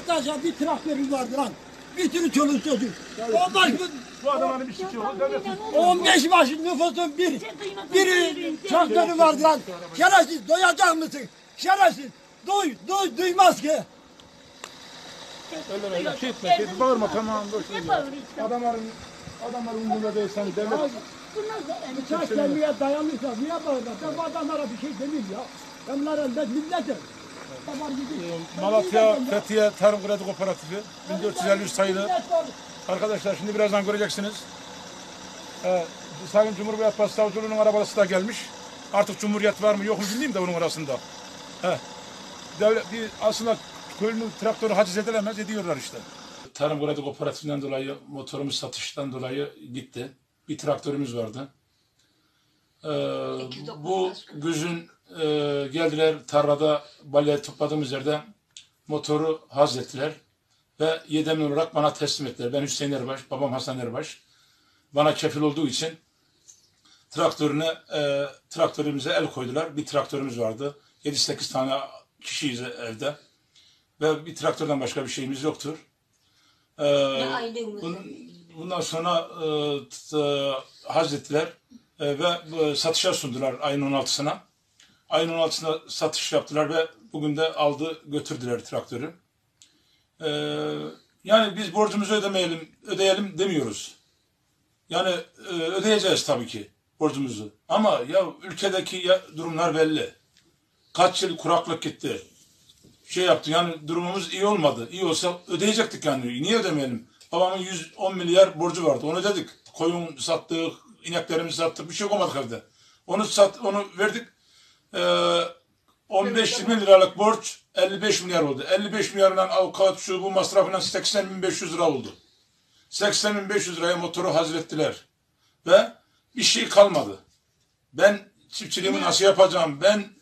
Arkadaşlar bir traktörüm vardı lan. Bir sürü çoluk çocuk. 15 baş nüfusun biri traktörü vardı lan. Şerefsiz doyacak mısın? Şerefsiz. Duymaz ki. Öyle şey etme, bağırma tamam. Adamların umurunda değil sen devlet. Bıçak kemiğe dayanırsa niye bağırlar? Ben bu adamlara bir şey demeyeyim ya. Bunlar milletim. Malatya Fethiye Tarım Kredi Kooperatifi 1453 sayılı. Arkadaşlar şimdi birazdan göreceksiniz. Sayın Cumhuriyet Başsavcılığı'nın arabası da gelmiş. Artık Cumhuriyet var mı yok mu bilmiyorum da onun arasında. Devlet, aslında köylünün traktörü haciz edilemez, ediyorlar işte. Tarım Kredi Kooperatifinden dolayı, motorumuz satıştan dolayı gitti. Bir traktörümüz vardı. Bu güzün geldiler tarlada balya topladığımız yerde motoru hazrettiler ve yedemin olarak bana teslim ettiler. Ben Hüseyin Erbaş, babam Hasan Erbaş. Bana kefil olduğu için traktörümüze el koydular. Bir traktörümüz vardı. 7-8 tane kişiyiz evde. Ve bir traktörden başka bir şeyimiz yoktur. Bundan sonra hazrettiler ve satışa sundular ayın 16'sına. Ayın 16'sında satış yaptılar ve bugün de aldı götürdüler traktörü. Yani biz borcumuzu ödeyelim demiyoruz. Yani ödeyeceğiz tabii ki borcumuzu. Ama ya ülkedeki durumlar belli. Kaç yıl kuraklık gitti. Şey yaptı yani durumumuz iyi olmadı. İyi olsa ödeyecektik yani. Niye ödemeyelim? Babamın 110 milyar borcu vardı. Onu ödedik. Koyun sattık, ineklerimizi sattık. Bir şey olmadık evde. Onu verdik. 15-20 liralık borç 55 milyar oldu. 55 milyarla avukat şu bu masrafıyla 80.500 lira oldu. 80.500 liraya motoru hazrettiler. Ve bir şey kalmadı. Ben çiftçiliğimi nasıl yapacağım? Ben